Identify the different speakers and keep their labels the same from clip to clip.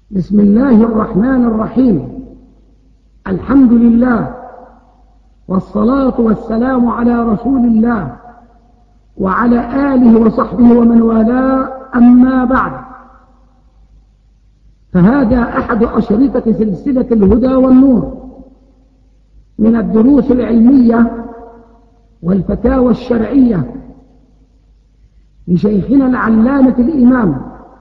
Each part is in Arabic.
Speaker 1: بسم الله الرحمن الرحيم. الحمد لله والصلاة والسلام على رسول الله وعلى آله وصحبه ومن والاه، أما بعد، فهذا أحد أشرطة سلسلة الهدى والنور من الدروس العلمية والفتاوى الشرعية لشيخنا العلامة الإمام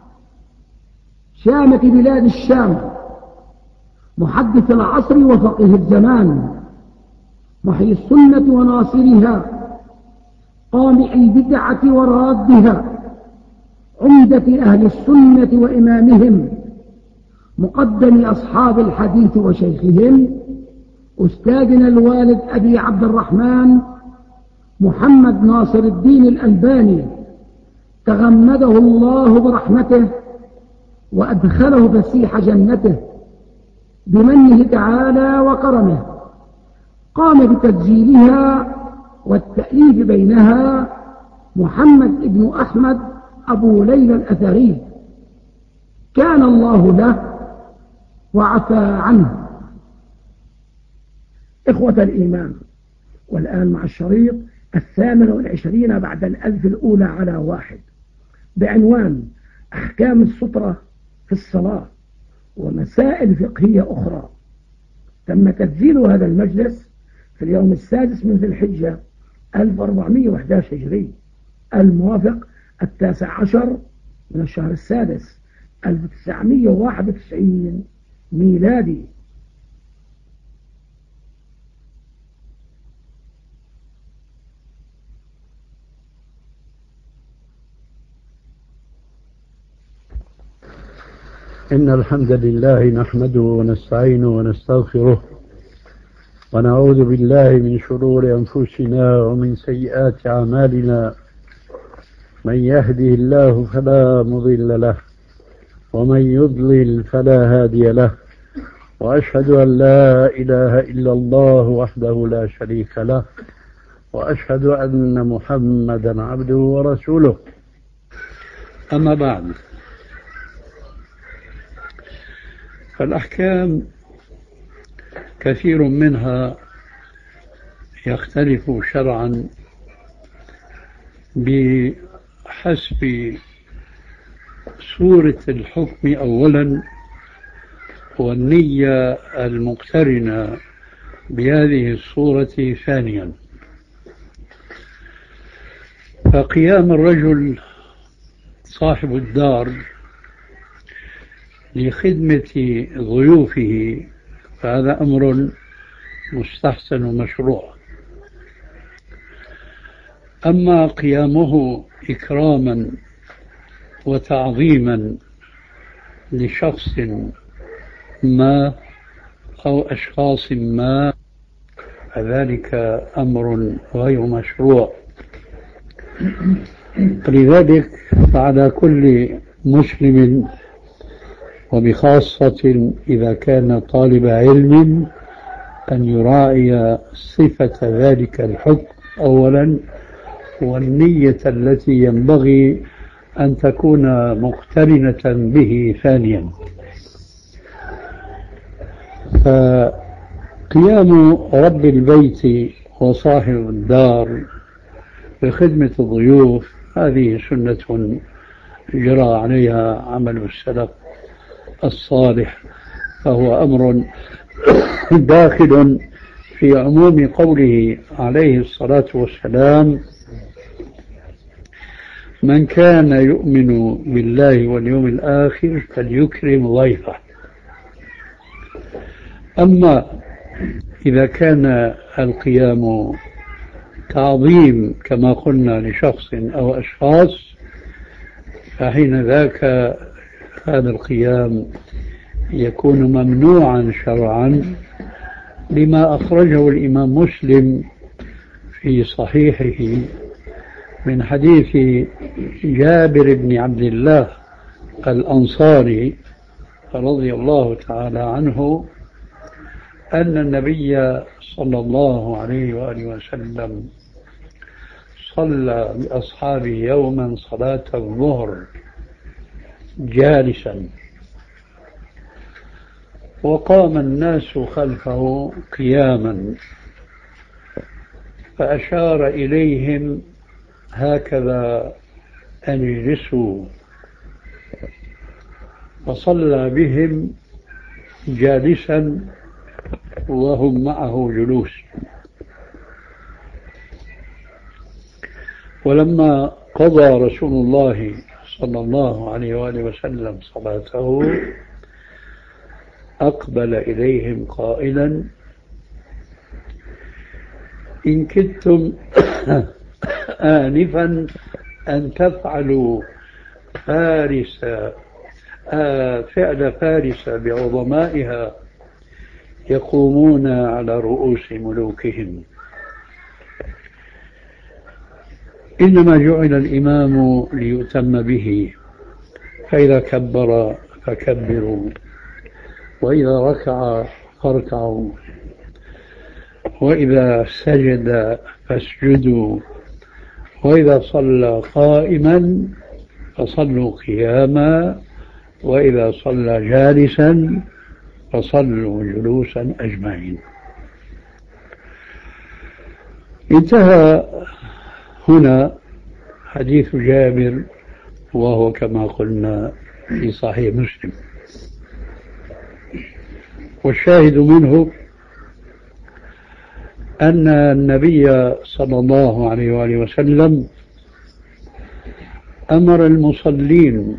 Speaker 1: شامة بلاد الشام، محدث العصر وفقيه الزمان، محيي السنة وناصرها، قامع البدعة ورادها، عمدة أهل السنة وإمامهم، مقدم أصحاب الحديث وشيخهم، أستاذنا الوالد أبي عبد الرحمن محمد ناصر الدين الألباني، تغمده الله برحمته وأدخله فسيح جنته بمنه تعالى وكرمه. قام بتسجيلها والتأليف بينها محمد بن أحمد أبو ليلى الأثري، كان الله له وعفى عنه. إخوة الإيمان، والآن مع الشريط 28 بعد 1000 الأولى على 1 بعنوان أحكام السترة في الصلاة ومسائل فقهية أخرى. تم تسجيل هذا المجلس في اليوم 6 من ذي الحجة 1411 هجري، الموافق 19 من الشهر السادس 1991 ميلادي.
Speaker 2: إن الحمد لله نحمده ونستعينه ونستغفره ونعوذ بالله من شرور أنفسنا ومن سيئات أعمالنا. من يهده الله فلا مضل له ومن يضلل فلا هادي له، وأشهد أن لا إله إلا الله وحده لا شريك له، وأشهد أن محمدا عبده ورسوله. أما بعد، فالأحكام كثير منها يختلف شرعا بحسب صورة الحكم أولا، والنية المقترنة بهذه الصورة ثانيا. فقيام الرجل صاحب الدار لخدمة ضيوفه فهذا أمر مستحسن ومشروع. أما قيامه إكراما وتعظيما لشخص ما أو أشخاص ما فذلك أمر غير مشروع. لذلك فعلى كل مسلم، وبخاصة إذا كان طالب علم، أن يراعي صفة ذلك الحكم أولا، والنية التي ينبغي أن تكون مقترنة به ثانيا. فقيام رب البيت وصاحب الدار بخدمة الضيوف هذه سنة جرى عليها عمل السلف الصالح، فهو أمر داخل في عموم قوله عليه الصلاة والسلام: من كان يؤمن بالله واليوم الآخر فليكرم ضيفه. أما إذا كان القيام تعظيم كما قلنا لشخص أو أشخاص، فحين ذاك هذا القيام يكون ممنوعا شرعا، لما أخرجه الإمام مسلم في صحيحه من حديث جابر بن عبد الله الأنصاري رضي الله تعالى عنه أن النبي صلى الله عليه وآله وسلم صلى بأصحابه يوما صلاة الظهر جالسا، وقام الناس خلفه قياما فأشار إليهم هكذا أن يجلسوا، فصلى بهم جالسا وهم معه جلوس. ولما قضى رسول الله صلى الله عليه وآله وسلم صلاته أقبل إليهم قائلا: إن كدتم آنفا أن تفعلوا فعل فارس بعظمائها يقومون على رؤوس ملوكهم، إنما جعل الإمام ليؤتم به، فإذا كبر فكبروا، وإذا ركع فاركعوا، وإذا سجد فاسجدوا، وإذا صلى قائما فصلوا قياما، وإذا صلى جالسا فصلوا جلوسا أجمعين. انتهى هنا حديث جابر، وهو كما قلنا في صحيح مسلم. والشاهد منه أن النبي صلى الله عليه وآله وسلم أمر المصلين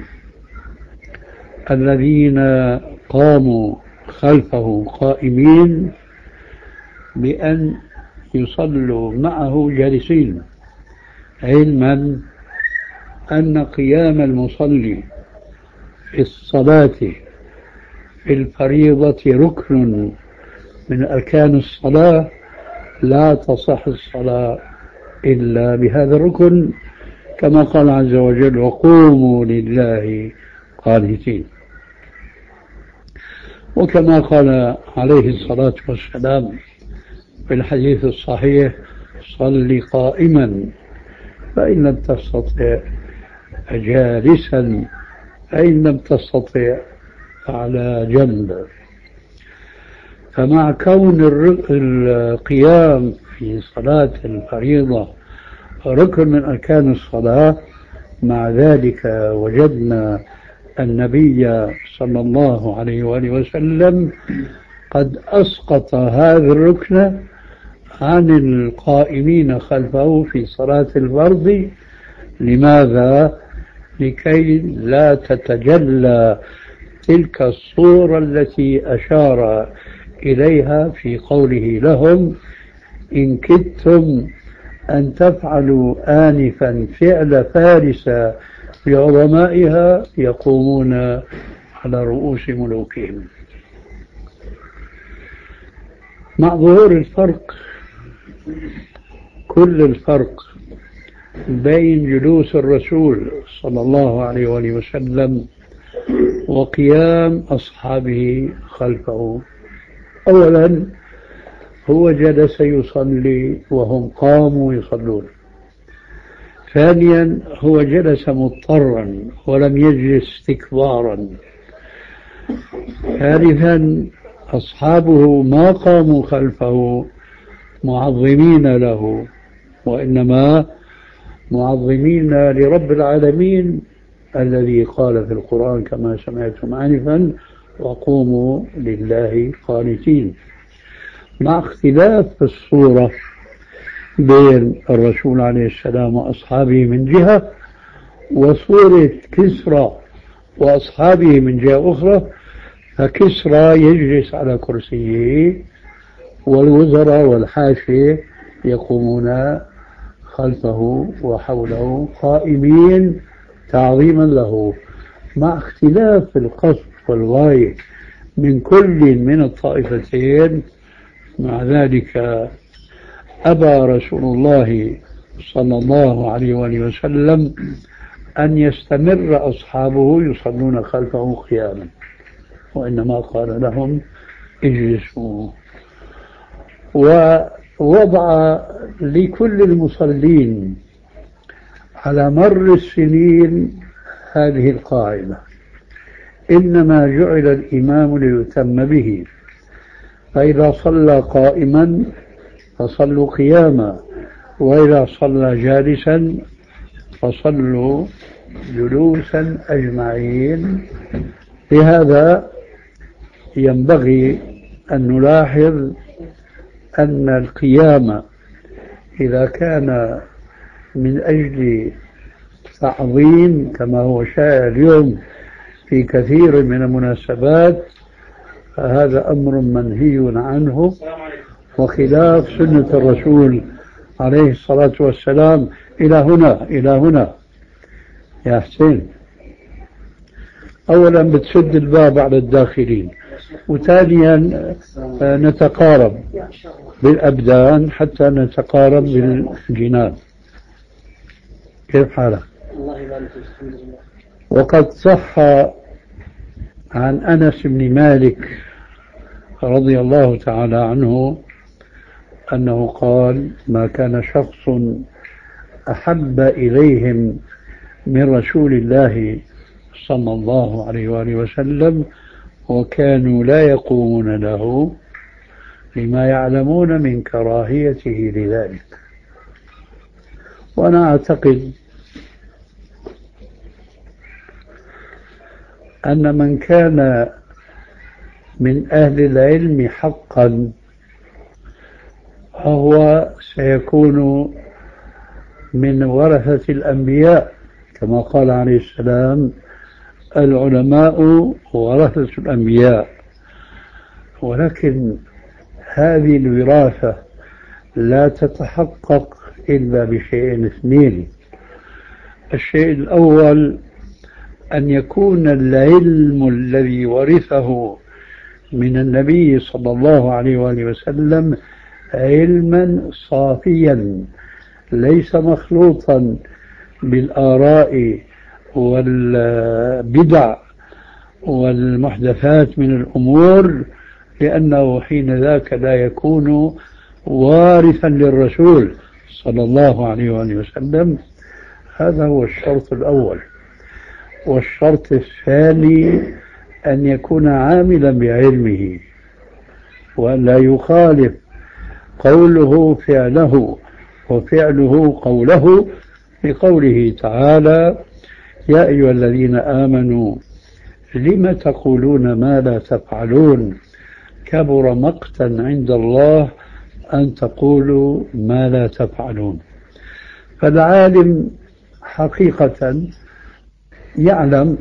Speaker 2: الذين قاموا خلفه قائمين بأن يصلوا معه جالسين، علما أن قيام المصلي في الصلاة في الفريضة ركن من أركان الصلاة، لا تصح الصلاة إلا بهذا الركن، كما قال عز وجل: وقوموا لله قانتين. وكما قال عليه الصلاة والسلام في الحديث الصحيح: صل قائما فإن لم تستطع جالسا، فإن لم تستطع على جنب. فمع كون القيام في صلاة الفريضة ركن من أركان الصلاة، مع ذلك وجدنا النبي صلى الله عليه وآله وسلم قد أسقط هذا الركن عن القائمين خلفه في صلاة الفرض. لماذا؟ لكي لا تتجلى تلك الصورة التي أشار إليها في قوله لهم: إن كدتم أن تفعلوا آنفا فعل فارس بعظمائها يقومون على رؤوس ملوكهم. مع ظهور الفرق، كل الفرق بين جلوس الرسول صلى الله عليه وآله وسلم وقيام أصحابه خلفه: أولا هو جلس يصلي وهم قاموا يصلون. ثانيا هو جلس مضطرا ولم يجلس استكبارا. ثالثا أصحابه ما قاموا خلفه معظمين له، وإنما معظمين لرب العالمين الذي قال في القرآن كما سمعتم آنفا: وقوموا لله قانتين. مع اختلاف في الصورة بين الرسول عليه السلام وأصحابه من جهة، وصورة كسرى وأصحابه من جهة أخرى. فكسرى يجلس على كرسيه، والوزراء والحاشية يقومون خلفه وحوله قائمين تعظيما له، مع اختلاف القصد والغاية من كل من الطائفتين. مع ذلك أبى رسول الله صلى الله عليه وآله وسلم أن يستمر أصحابه يصلون خلفه قياما، وإنما قال لهم: اجلسوا. ووضع لكل المصلين على مر السنين هذه القاعدة: إنما جعل الإمام ليتم به، فإذا صلى قائما فصلوا قياما، وإذا صلى جالسا فصلوا جلوسا أجمعين. لهذا ينبغي أن نلاحظ أن القيام إذا كان من أجل تعظيم كما هو شائع اليوم في كثير من المناسبات، فهذا أمر منهي عنه وخلاف سنة الرسول عليه الصلاة والسلام. إلى هنا يا حسين، أولا بتسد الباب على الداخلين، وثانيا نتقارب بالأبدان حتى نتقارب بالجنان. كيف حالك؟ وقد صح عن أنس بن مالك رضي الله تعالى عنه أنه قال: ما كان شخص أحب إليهم من رسول الله صلى الله عليه وآله وسلم وكانوا لا يقومون له لما يعلمون من كراهيته لذلك. وأنا أعتقد أن من كان من أهل العلم حقا فهو سيكون من ورثة الأنبياء، كما قال عليه السلام: العلماء ورثة الأنبياء. ولكن هذه الوراثة لا تتحقق إلا بشيئين اثنين. الشيء الأول أن يكون العلم الذي ورثه من النبي صلى الله عليه وآله وسلم علما صافيا ليس مخلوطا بالآراء والبدع والمحدثات من الأمور، لأنه حين ذاك لا يكون وارثا للرسول صلى الله عليه وآله وسلم. هذا هو الشرط الأول. والشرط الثاني أن يكون عاملا بعلمه وأن لا يخالف قوله فعله وفعله قوله، بقوله تعالى: يا أيها الذين آمنوا لم تقولون ما لا تفعلون كبر مقتا عند الله أن تقولوا ما لا تفعلون. فالعالم حقيقة يعلم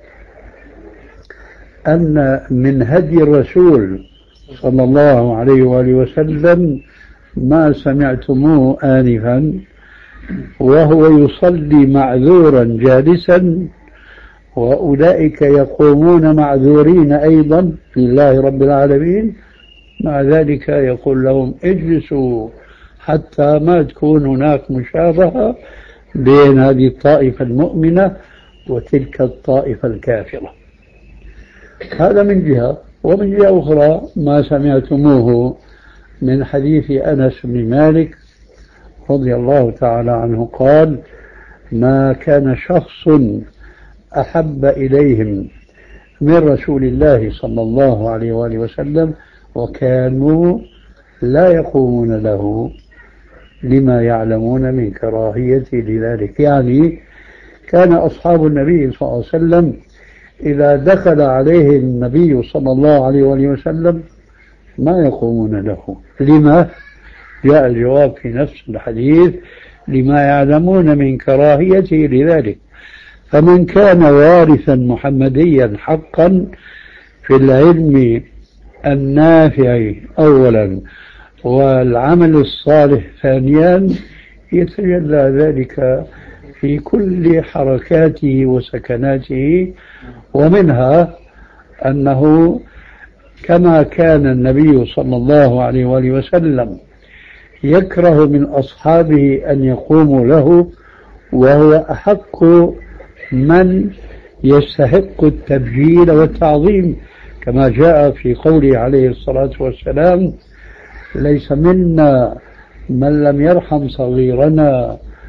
Speaker 2: أن من هدي الرسول صلى الله عليه وآله وسلم ما سمعتموه آنفا وهو يصلي معذورا جالسا، وأولئك يقومون معذورين أيضا لله رب العالمين، مع ذلك يقول لهم: اجلسوا حتى ما تكون هناك مشابهة بين هذه الطائفة المؤمنة وتلك الطائفة الكافرة. هذا من جهة. ومن جهة أخرى ما سمعتموه من حديث أنس بن مالك رضي الله تعالى عنه قال: ما كان شخص أحب إليهم من رسول الله صلى الله عليه وآله وسلم وكانوا لا يقومون له لما يعلمون من كراهيته لذلك. يعني كان أصحاب النبي صلى الله عليه وسلم إذا دخل عليه النبي صلى الله عليه وآله وسلم ما يقومون له. لما؟ جاء الجواب في نفس الحديث: لما يعلمون من كراهيته لذلك. فمن كان وارثا محمديا حقا في العلم النافع أولا والعمل الصالح ثانيا يتجلى ذلك في كل حركاته وسكناته. ومنها أنه كما كان النبي صلى الله عليه وآله وسلم يكره من أصحابه أن يقوموا له، وهو أحق من يستحق التبجيل والتعظيم، كما جاء في قوله عليه الصلاة والسلام: ليس منا من لم يرحم صغيرنا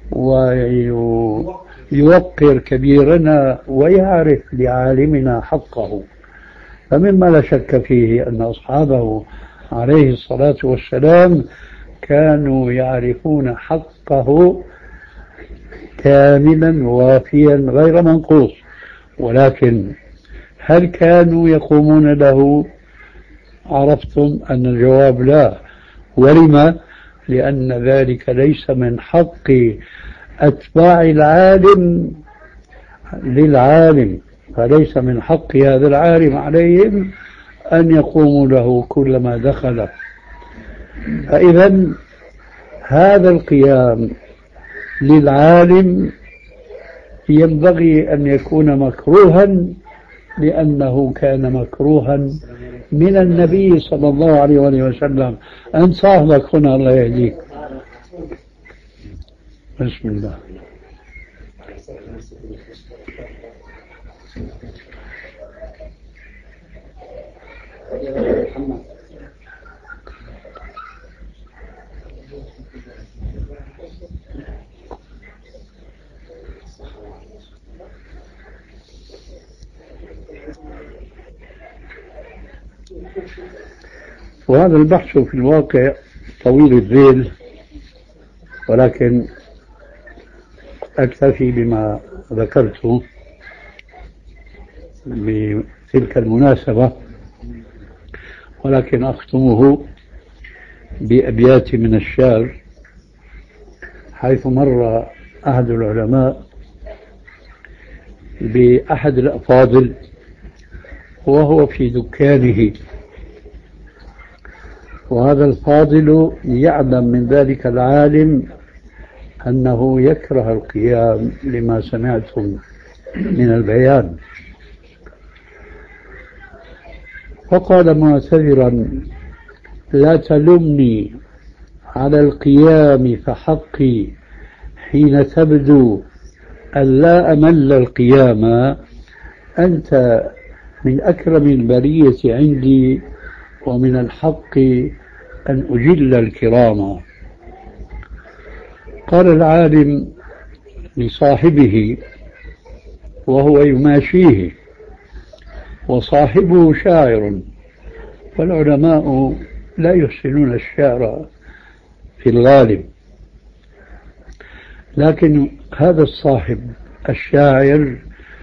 Speaker 2: ويوقر كبيرنا ويعرف لعالمنا حقه. فمما لا شك فيه أن أصحابه عليه الصلاة والسلام كانوا يعرفون حقه كاملا وافيا غير منقوص، ولكن هل كانوا يقومون له؟ عرفتم أن الجواب لا. ولما؟ لأن ذلك ليس من حق أتباع العالم للعالم، فليس من حق هذا العالم عليهم أن يقوموا له كلما دخل. فإذا هذا القيام للعالم ينبغي أن يكون مكروها، لأنه كان مكروها من النبي صلى الله عليه وسلم. أنت صاحبك هنا الله يهديك. بسم الله. وهذا البحث في الواقع طويل الذيل، ولكن أكتفي بما ذكرته بتلك المناسبة، ولكن أختمه بأبيات من الشعر، حيث مر أحد العلماء بأحد الأفاضل وهو في دكانه، وهذا الفاضل يعلم من ذلك العالم أنه يكره القيام لما سمعتم من البيان، فقال معتذرا: لا تلمني على القيام فحقي حين تبدو أن لا أمل القيام، أنت من أكرم البرية عندي، ومن الحق أن أجل الكرام. قال العالم لصاحبه وهو يماشيه، وصاحبه شاعر، والعلماء لا يحسنون الشعر في الغالب، لكن هذا الصاحب الشاعر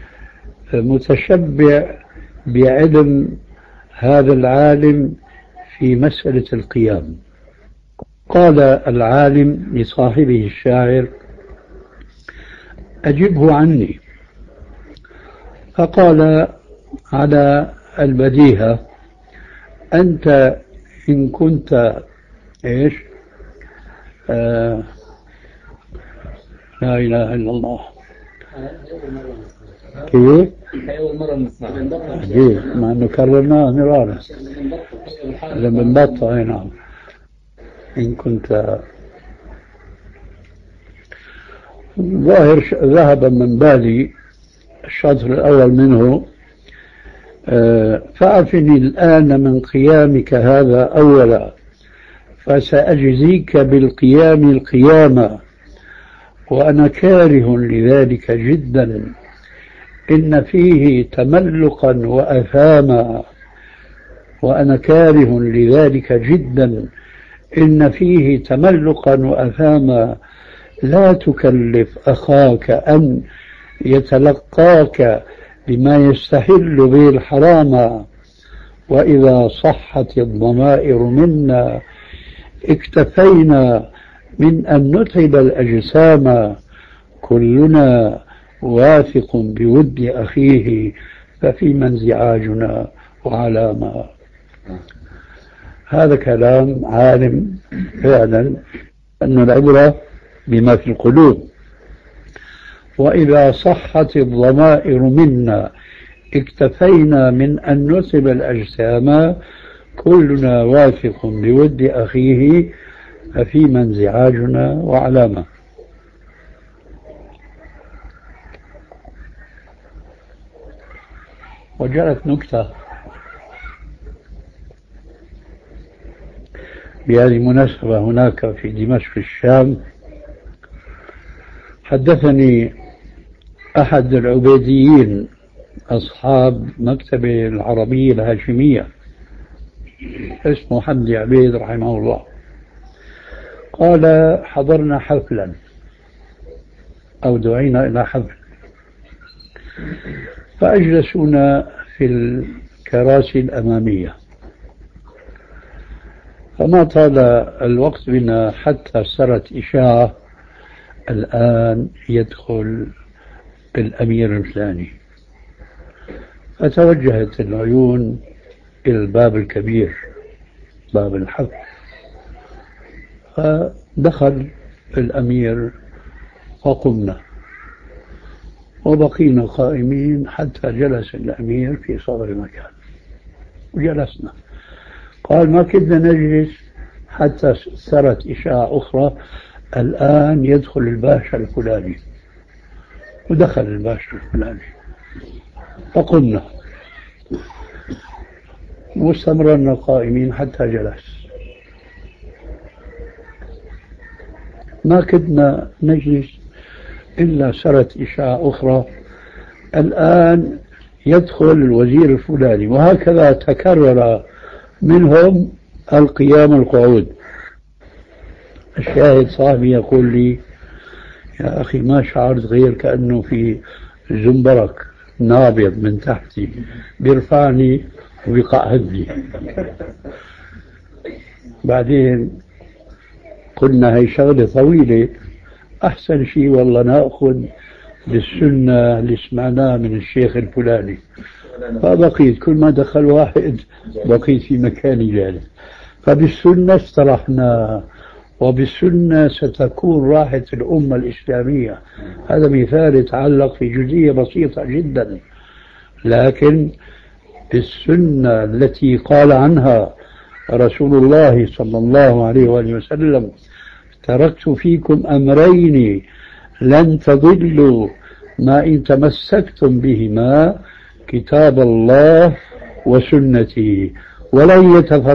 Speaker 2: متشبع بعلم هذا العالم في مسألة القيام. قال العالم لصاحبه الشاعر: أجبه عني. فقال على البديهة: أنت إن كنت إيش؟ لا إله إلا الله. كيف؟
Speaker 3: أول مرة نسمعها.
Speaker 2: عجيب، مع أنه كررناه مرارا. لما بنبطأ. نعم. إن كنت ظاهر ذهب من بالي الشطر الأول منه: فأعفني الآن من قيامك هذا أولا، فسأجزيك بالقيام القيامة، وأنا كاره لذلك جدا، إن فيه تملقا وأثاما، وأنا كاره لذلك جدا، إن فيه تملقا وأثاما، لا تكلف أخاك أن يتلقاك بما يستحل به الحرام، وإذا صحت الضمائر منا اكتفينا من أن نتعب الأجسام، كلنا واثق بود أخيه، ففيما انزعاجنا وعلامة. هذا كلام عالم فعلا، أن العبرة بما في القلوب. وإذا صحت الضمائر منا اكتفينا من أن نتعب الأجسام، كلنا واثق بود أخيه، ففيما انزعاجنا وعلامة. وجاءت نكتة بهذه المناسبة هناك في دمشق الشام، حدثني أحد العبيديين أصحاب مكتبة العربية الهاشمية اسمه حمدي عبيد رحمه الله، قال حضرنا حفلا أو دعينا إلى حفل، فأجلسونا في الكراسي الأمامية، فما طال الوقت بنا حتى صارت إشاعة الآن يدخل الأمير الفلاني، فتوجهت العيون إلى الباب الكبير باب الحفل، فدخل الأمير وقمنا وبقينا قائمين حتى جلس الأمير في صدر المكان وجلسنا. قال ما كدنا نجلس حتى صارت إشاعة أخرى الآن يدخل الباشا الفلاني، ودخل الباشا الفلاني فقمنا واستمرنا قائمين حتى جلس. ما كدنا نجلس إلا صارت إشاعة أخرى الآن يدخل الوزير الفلاني، وهكذا تكرر منهم القيام والقعود. الشاهد صاحبي يقول لي يا أخي ما شعرت غير كأنه في زنبرك نابض من تحتي بيرفعني وبيقعدني. بعدين قلنا هي شغلة طويلة، أحسن شيء والله نأخذ بالسنة اللي سمعناها من الشيخ الفلاني، فبقيت كل ما دخل واحد بقيت في مكاني جالس، فبالسنة استرحنا وبالسنة ستكون راحة الأمة الإسلامية. هذا مثال يتعلق في جزئية بسيطة جدا، لكن السنة التي قال عنها رسول الله صلى الله عليه وآله وسلم تركت فيكم أمرين لن تضلوا ما إن تمسكتم بهما كتاب الله وسنتي ولن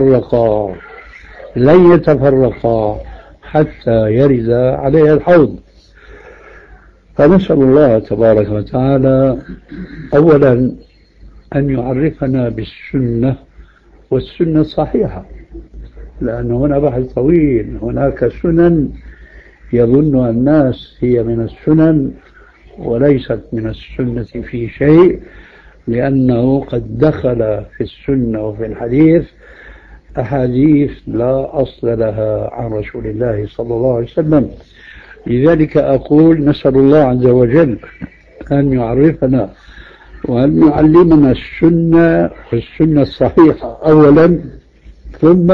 Speaker 2: يتفرقا حتى يرد عليها الحوض. فنسأل الله تبارك وتعالى أولا أن يعرفنا بالسنة والسنة الصحيحة، لأن هنا بحث طويل. هناك سنن يظن الناس هي من السنن وليست من السنة في شيء، لأنه قد دخل في السنة وفي الحديث أحاديث لا أصل لها عن رسول الله صلى الله عليه وسلم. لذلك أقول نسأل الله عز وجل أن يعرفنا وأن يعلمنا السنة والسنة الصحيحة أولا، ثم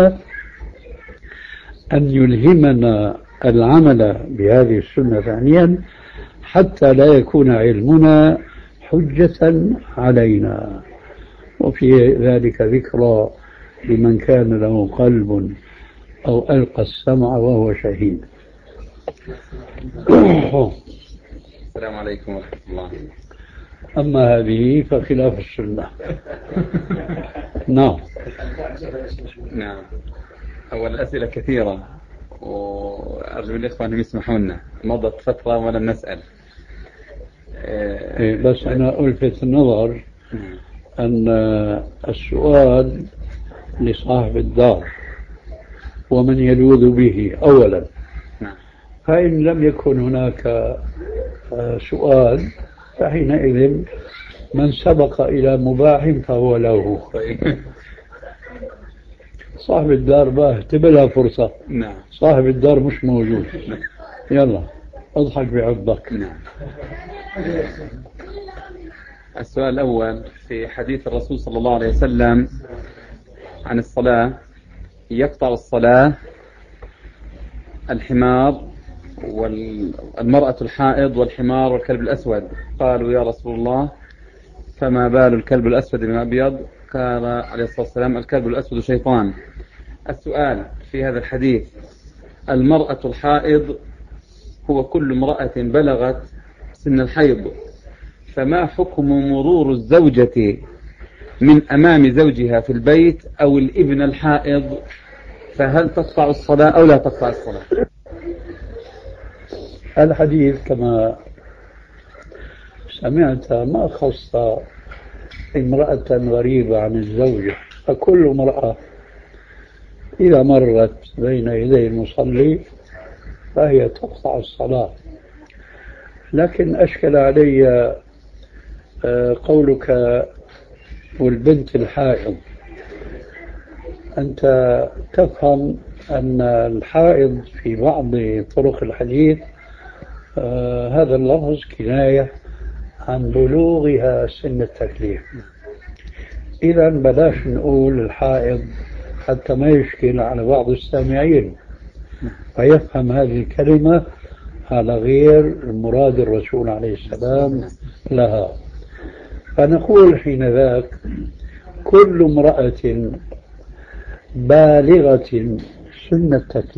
Speaker 2: أن يلهمنا العمل بهذه السنة ثانيا، حتى لا يكون علمنا حجة علينا. وفي ذلك ذكرى لمن كان له قلب أو ألقى السمع وهو شهيد.
Speaker 3: السلام عليكم ورحمة الله.
Speaker 2: أما هذه فخلاف السنة. نعم.
Speaker 3: أول أسئلة كثيرة وأرجو الإخوة أن يسمحوا لنا، مضت فترة ولم نسأل.
Speaker 2: بس أنا ألفت النظر أن السؤال لصاحب الدار ومن يلوذ به أولا، فإن لم يكن هناك سؤال فحينئذ من سبق إلى مباح فهو له. صاحب الدار تبلها فرصة.
Speaker 3: نعم.
Speaker 2: صاحب الدار مش موجود. يلا اضحك بعضك.
Speaker 3: نعم. السؤال الأول في حديث الرسول صلى الله عليه وسلم عن الصلاة: يقطع الصلاة الحمار والمرأة الحائض والحمار والكلب الأسود. قالوا يا رسول الله فما بال الكلب الأسود من الأبيض؟ قال عليه الصلاة والسلام: الكلب الأسود شيطان. السؤال في هذا الحديث: المرأة الحائض هو كل امرأة بلغت سن الحيض، فما حكم مرور الزوجة من أمام زوجها في البيت أو الابن الحائض؟ فهل تقطع الصلاة أو لا تقطع الصلاة؟
Speaker 2: الحديث كما سمعت ما خص امرأة غريبة عن الزوجة، فكل امرأة إذا مرت بين يدي المصلي فهي تقطع الصلاة. لكن أشكل علي قولك والبنت الحائض. أنت تفهم أن الحائض في بعض طرق الحديث هذا اللفظ كناية عن بلوغها سن التكليف. إذا بلاش نقول الحائض حتى ما يشكل على بعض السامعين فيفهم هذه الكلمة على غير مراد الرسول عليه السلام لها. فنقول حين ذاك كل امرأة بالغة سن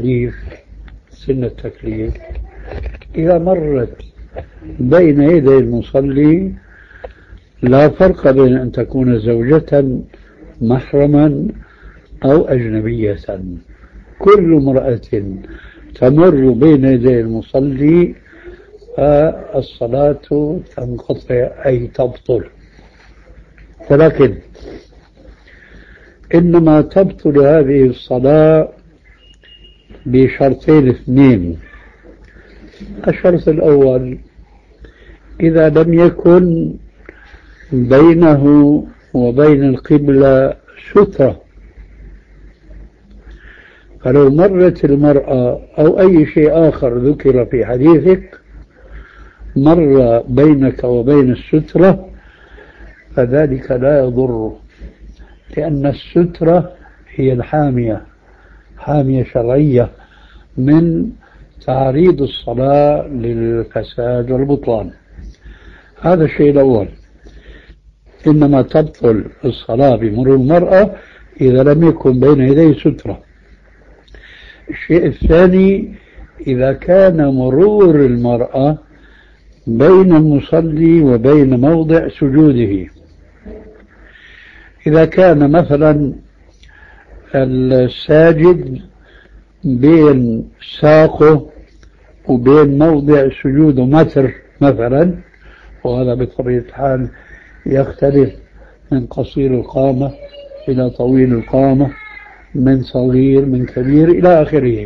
Speaker 2: التكليف إذا مرت بين يدي المصلي لا فرق بين أن تكون زوجة محرما أو أجنبية، كل امرأة تمر بين يدي المصلي فالصلاة تنقطع أي تبطل. ولكن إنما تبطل هذه الصلاة بشرطين اثنين. الشرط الأول إذا لم يكن بينه وبين القبلة سترة، فلو مرت المرأة أو أي شيء آخر ذكر في حديثك مر بينك وبين السترة فذلك لا يضر، لأن السترة هي حامية شرعية من تعريض الصلاة للفساد والبطلان. هذا الشيء الأول، إنما تبطل الصلاة بمرور المرأة إذا لم يكن بين يديه سترة. الشيء الثاني إذا كان مرور المرأة بين المصلي وبين موضع سجوده. إذا كان مثلا الساجد بين ساقه وبين موضع سجوده متر مثلا، وهذا بطبيعة الحال يختلف من قصير القامة إلى طويل القامة، من صغير من كبير إلى آخره.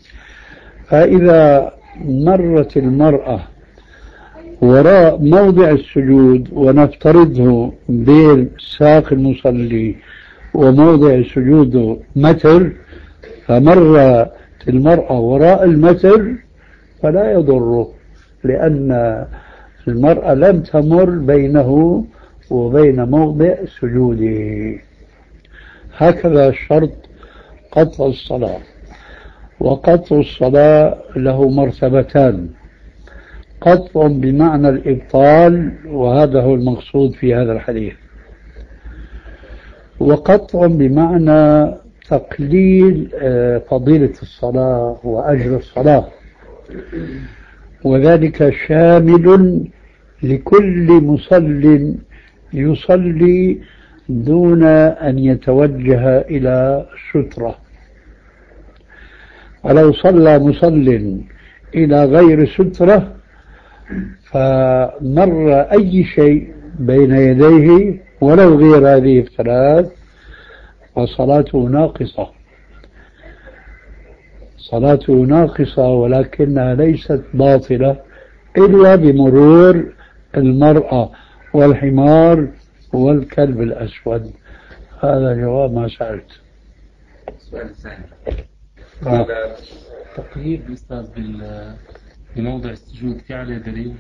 Speaker 2: فإذا مرت المرأة وراء موضع السجود ونفترضه بين ساق المصلي وموضع سجوده متر، فمرت المرأة وراء المتر فلا يضره، لأن المرأة لم تمر بينه وبين موضع سجوده. هكذا شرط قطع الصلاة. وقطع الصلاة له مرتبتان: قطع بمعنى الإبطال، وهذا هو المقصود في هذا الحديث، وقطع بمعنى تقليل فضيلة الصلاة وأجر الصلاة، وذلك شامل لكل مصل يصلي دون أن يتوجه إلى سترة. ولو صلى مصل إلى غير سترة فمر أي شيء بين يديه ولو غير هذه الثلاث فصلاته ناقصة. صلاته ناقصة، ولكنها ليست باطلة إلا بمرور المرأة والحمار والكلب الأسود. هذا جواب ما سألت.
Speaker 4: السؤال الثاني قال تقريب الأستاذ بموضع السجود في عليه دليل؟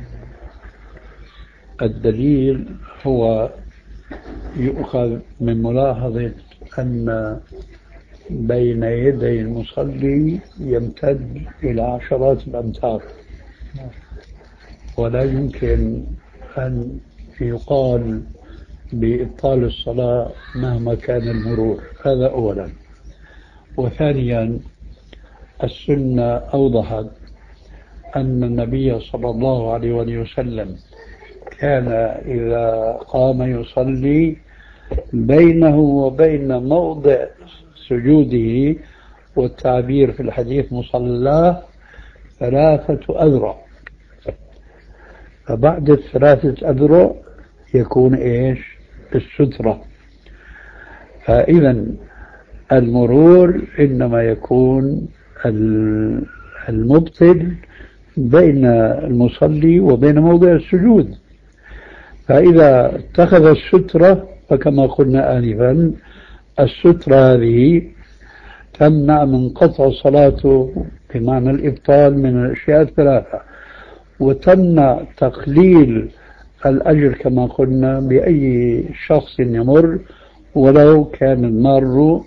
Speaker 2: الدليل هو يؤخذ من ملاحظة أن بين يدي المصلي يمتد إلى عشرات الأمتار، ولا يمكن أن يقال بإبطال الصلاة مهما كان المرور. هذا أولا. وثانيا السنة أوضحت أن النبي صلى الله عليه وسلم كان إذا قام يصلي بينه وبين موضع سجوده، والتعبير في الحديث مصلاه 3 أذرع، فبعد الثلاثة أذرع يكون إيش؟ السترة. فإذا المرور إنما يكون المبطل بين المصلي وبين موضع السجود. فإذا اتخذ السترة فكما قلنا آنفا السترة هذه تمنع من قطع صلاته بمعنى الإبطال من الأشياء الثلاثة، وتمنع تقليل الأجر كما قلنا بأي شخص يمر، ولو كان المار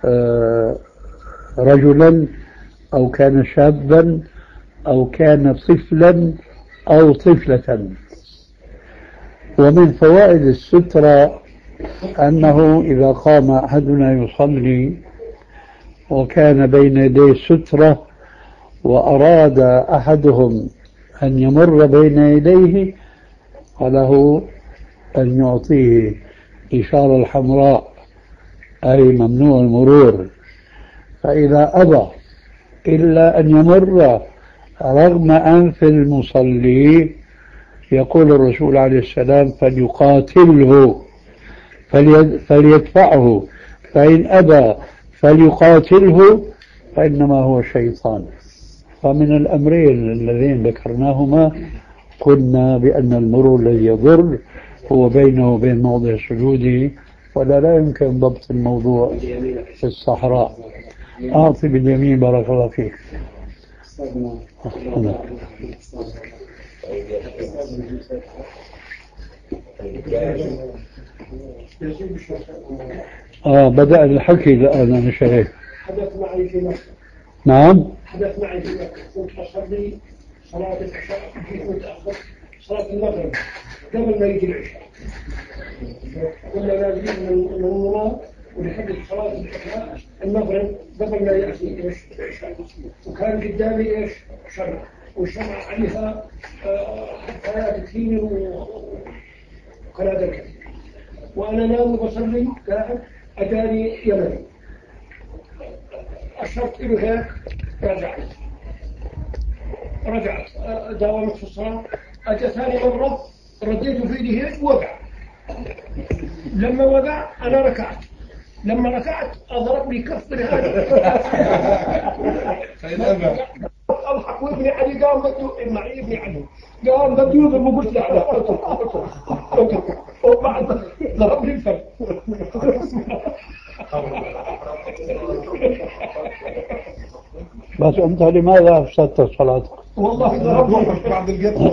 Speaker 2: رجلا أو كان شابا أو كان طفلا أو طفلة. ومن فوائد السترة أنه إذا قام أحدنا يصلي وكان بين يديه سترة وأراد أحدهم أن يمر بين يديه فله أن يعطيه إشارة الحمراء أي ممنوع المرور. فإذا أبى إلا أن يمر رغم أنف المصلي يقول الرسول عليه السلام فليقاتله فليدفعه، فإن أبى فليقاتله فإنما هو شيطان. فمن الأمرين اللذين ذكرناهما قلنا بأن المرور الذي يضر هو بينه وبين موضع سجوده، ولا لا يمكن ضبط الموضوع في الصحراء. أعطي باليمين بارك الله فيك. بدأ الحكي الآن أنا شايف.
Speaker 1: حدث معي في مكة.
Speaker 2: نعم.
Speaker 1: حدث معي في مكة، كنت أصلي صلاة العشاء، جيت متأخر صلاة المغرب قبل ما يجي العشاء. كنا نازلين من المنار ولحد صلاة العشاء المغرب قبل ما يأتي العشاء، وكان قدامي إيش؟ شمعة، والشمعة عليها حفايات كثير وقنادل كثير، وأنا نام بصلي قاعد أجاني يمني أشرت إلى هيك رجعت داومت في الصلاة. أجا ثاني مرة رديته في إيدي هيك وقع. لما وقع أنا ركعت، لما ركعت أضرب لي كف هذا أضحك وابني علي قام بدو معي ابني علي قام بدو يضرب وقلت له اترك وبعد ضرب لي الفم.
Speaker 2: بس أنت لماذا أفسدت صلاتك؟
Speaker 1: والله ضربني بعد القتل.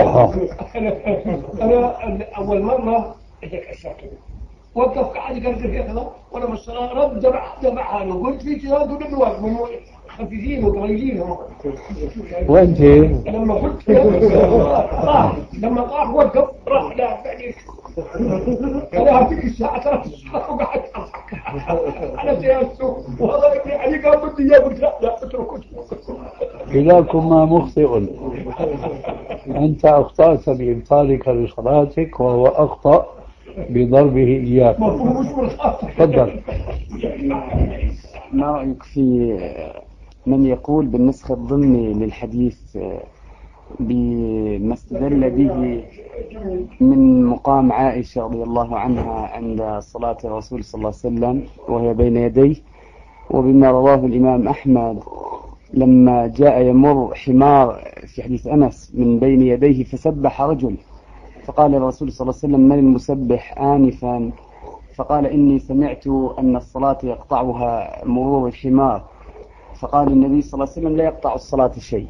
Speaker 1: أنا أول مرة هيك أشرته وقف قاعد يقرقر هكذا وأنا بالصلاة رد دبعها له قلت في جهاد ولم يوقف خفيفين وقليلين هم.
Speaker 2: وأنت؟
Speaker 1: لما قلت لما طاح وقف راح لا يعني أنا هذيك الساعة 3 الصبح وقعدت أضحك على سياسته وهذا يعني قام بدي إياه قلت لا اتركه.
Speaker 2: كلاكما مخطئ. أنت أخطأت بإبطالك لصلاتك وهو أخطأ بضربه إياك. تفضل.
Speaker 5: ما رأيك في من يقول بالنسخ الضمني للحديث بما استدل به من مقام عائشة رضي الله عنها عند صلاة الرسول صلى الله عليه وسلم وهي بين يديه، وبما رواه الإمام أحمد لما جاء يمر حمار في حديث أنس من بين يديه فسبح رجل، فقال الرسول صلى الله عليه وسلم من المسبح آنفا؟ فقال إني سمعت أن الصلاة يقطعها مرور الحمار، فقال النبي صلى الله عليه وسلم لا يقطع الصلاة شيء.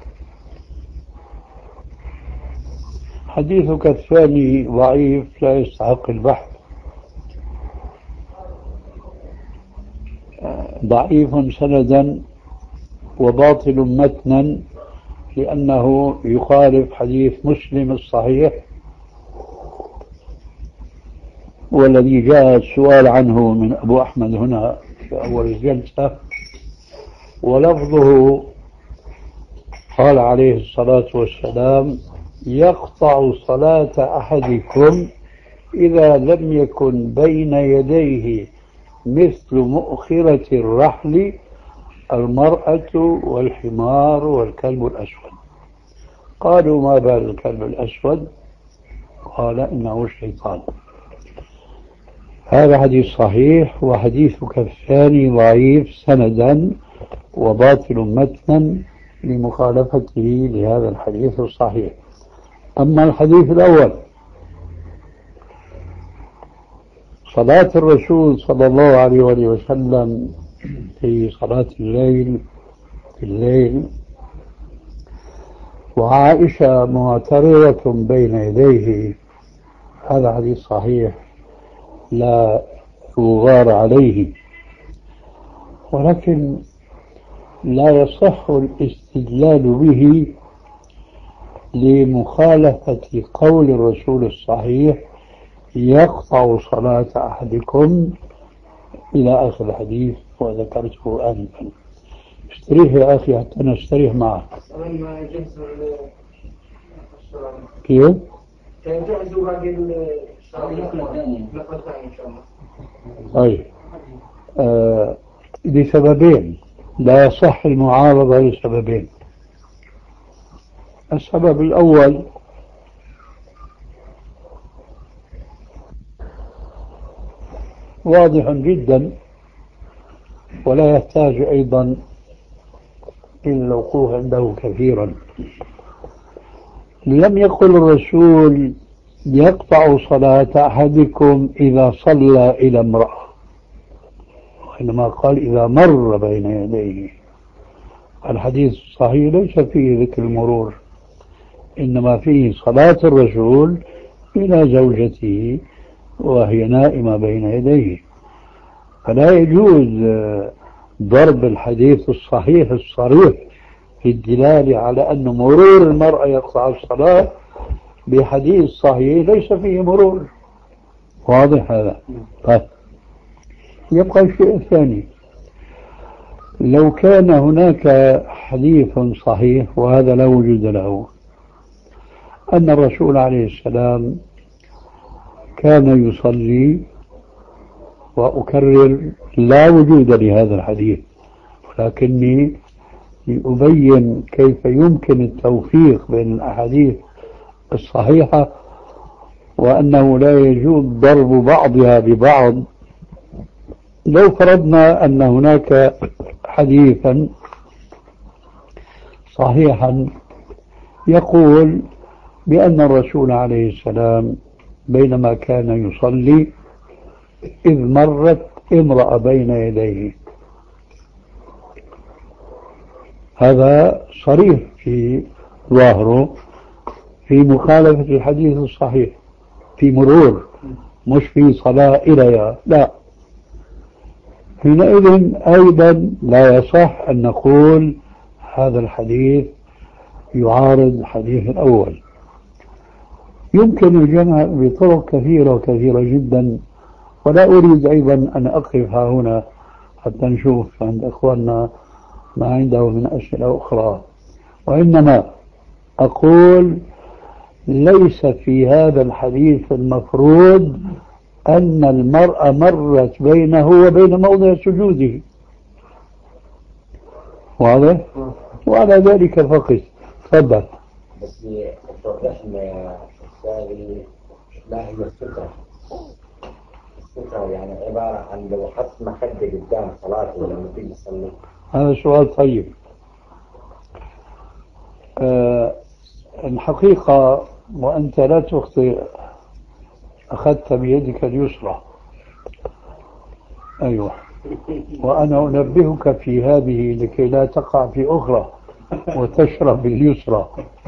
Speaker 2: حديثك الثاني ضعيف لا يستحق البحث، ضعيف سندا وباطل متنا، لأنه يخالف حديث مسلم الصحيح والذي جاء السؤال عنه من أبو أحمد هنا في أول الجلسة، ولفظه قال عليه الصلاة والسلام يقطع صلاة أحدكم إذا لم يكن بين يديه مثل مؤخرة الرحل المرأة والحمار والكلب الأسود. قالوا ما بال الكلب الأسود؟ قال إنه شيطان. هذا حديث صحيح، وحديثك الثاني ضعيف سندا وباطل متنا لمخالفته لهذا الحديث الصحيح. أما الحديث الأول، صلاة الرسول صلى الله عليه وآله وسلم في صلاة الليل وعائشة معترضة بين يديه، هذا حديث صحيح لا يغار عليه، ولكن لا يصح الاستدلال به لمخالفة قول الرسول الصحيح يقطع صلاة أحدكم إلى آخر الحديث وذكرته آنفا. استريح يا أخي حتى نستريح معك. كيف؟
Speaker 1: جهزوا باقي
Speaker 2: طيب، لسببين، لا يصح المعارضة لسببين. السبب الأول واضح جدا ولا يحتاج أيضا إلى الوقوف عنده كثيرا. لم يقل الرسول يقطع صلاة أحدكم إذا صلى إلى امرأة، وإنما قال إذا مر بين يديه. الحديث الصحيح ليس فيه ذكر المرور، إنما فيه صلاة الرسول إلى زوجته وهي نائمة بين يديه. فلا يجوز ضرب الحديث الصحيح الصريح في الدلالة على أن مرور المرأة يقطع الصلاة بحديث صحيح ليس فيه مرور. واضح هذا؟ طيب، يبقى الشيء الثاني، لو كان هناك حديث صحيح وهذا لا وجود له أن الرسول عليه السلام كان يصلي، وأكرر لا وجود لهذا الحديث، ولكني لأبين كيف يمكن التوفيق بين الأحاديث الصحيحة وأنه لا يجوز ضرب بعضها ببعض. لو فرضنا أن هناك حديثا صحيحا يقول بأن الرسول عليه السلام بينما كان يصلي إذ مرت امرأة بين يديه، هذا صريح في ظاهره في مخالفة الحديث الصحيح، في مرور مش في صلاة إليها، لا. حينئذ أيضا لا يصح أن نقول هذا الحديث يعارض الحديث الأول. يمكن الجمع بطرق كثيرة وكثيرة جدا، ولا أريد أيضا أن أقف هنا حتى نشوف عند إخواننا ما عنده من أسئلة أخرى، وإنما أقول ليس في هذا الحديث المفروض أن المرأة مرت بينه وبين موضع سجوده. واضح؟ وعلى ذلك فقط. تفضل.
Speaker 6: بس توضح لنا يا أستاذ ما هي السترة؟ السترة يعني عبارة عن لو حط مخدة قدام صلاته ولما تيجي تصلي.
Speaker 2: هذا سؤال طيب. الحقيقة وأنت لا تخطئ، أخذت بيدك اليسرى. أيوة، وأنا أنبهك في هذه لكي لا تقع في أخرى وتشرب باليسرى.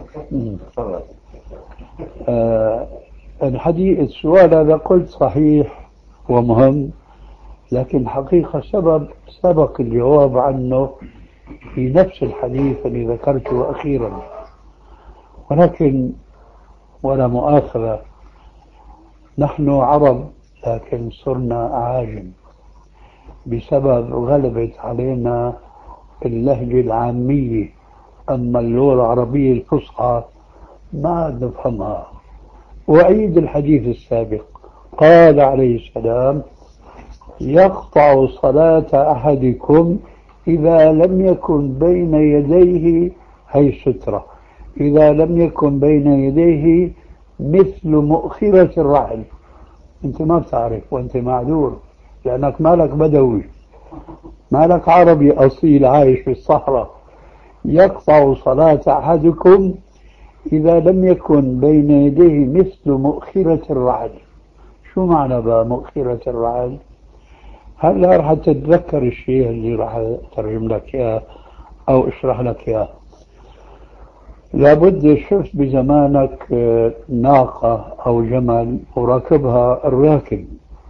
Speaker 2: الحديث السؤال هذا قلت صحيح ومهم، لكن حقيقة سبق الجواب عنه في نفس الحديث اللي ذكرته أخيرا، ولكن ولا مؤاخذة نحن عرب لكن صرنا أعاجم بسبب غلبت علينا اللهجة العامية، أما اللغة العربية الفصحى ما نفهمها. وأعيد الحديث السابق، قال عليه السلام يقطع صلاة أحدكم إذا لم يكن بين يديه هي سترة، إذا لم يكن بين يديه مثل مؤخرة الرحل. أنت ما بتعرف وأنت معذور، لأنك مالك بدوي، مالك عربي أصيل عايش في الصحراء. يقطع صلاة أحدكم إذا لم يكن بين يديه مثل مؤخرة الرحل. شو معنى بقى مؤخرة الرحل؟ هلا راح تتذكر الشيء اللي راح أترجم لك إياه أو أشرح لك إياه. لابد شفت بزمانك ناقة أو جمل وراكبها الراكب،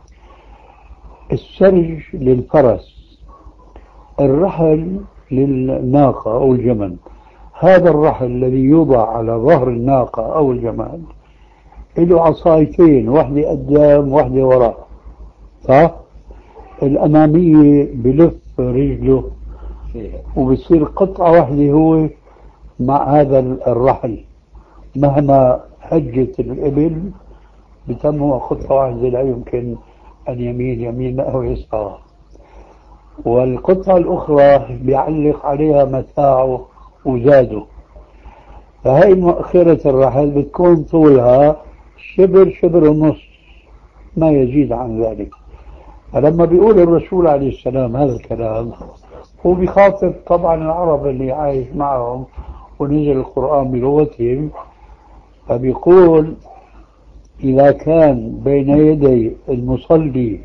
Speaker 2: السرج للفرس، الرحل للناقة أو الجمل. هذا الرحل الذي يوضع على ظهر الناقة أو الجمل له عصايتين، واحدة قدام واحدة وراء، صح؟ الأمامية بلف رجله وبصير قطعة واحدة هو مع هذا الرحل. مهما هجت الإبل بتمه قطعة واحدة، لا يمكن أن يميل يمين أو يسار. والقطعة الأخرى بيعلق عليها متاعه وزاده. فهي مؤخرة الرحل بتكون طولها شبر ونص، ما يزيد عن ذلك. فلما بيقول الرسول عليه السلام هذا الكلام هو بيخاطب طبعا العرب اللي عايش معهم ونزل القرآن بلغتهم، فبيقول إذا كان بين يدي المصلي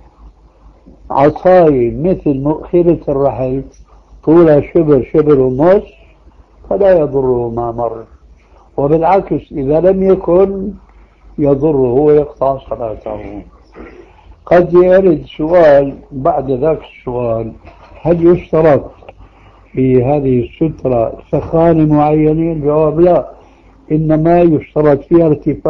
Speaker 2: عصاي مثل مؤخرة الرحل طولها شبر ونص فلا يضره ما مر، وبالعكس إذا لم يكن يضره ويقطع صلاته. قد يرد سؤال بعد ذاك السؤال: هل يشترط في هذه السترة سخان معينين؟ الجواب لا، إنما يشترط فيها